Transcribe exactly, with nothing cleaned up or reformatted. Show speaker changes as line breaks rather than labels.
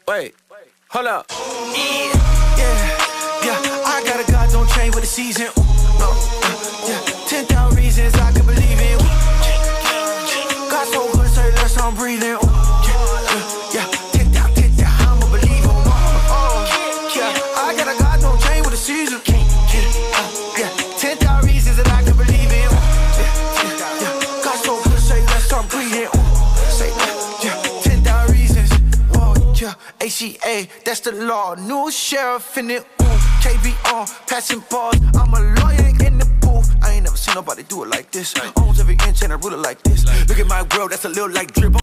Wait, hold up.
Yeah, yeah, yeah. I got a God, don't change with the season. Ooh, no, uh, yeah. Ten thousand reasons I can believe in. Ooh, God so good, say less I'm breathing. Ooh, yeah, yeah, yeah. Ten thousand, ten thousand, I'm a believer. Oh, yeah. I got a God, don't change with the season. Yeah, yeah. Ten thousand reasons that I can believe in. Ooh, yeah, yeah. God so good, say less I'm breathing. Ooh, say yeah, ten thousand reasons. Oh, yeah. A C A, that's the law. New sheriff in it. Ooh, K B on, passing balls. I'm a lawyer in the booth. I ain't never seen nobody do it like this. Owns every inch and I rule it like this. Look at my world, that's a little like drip.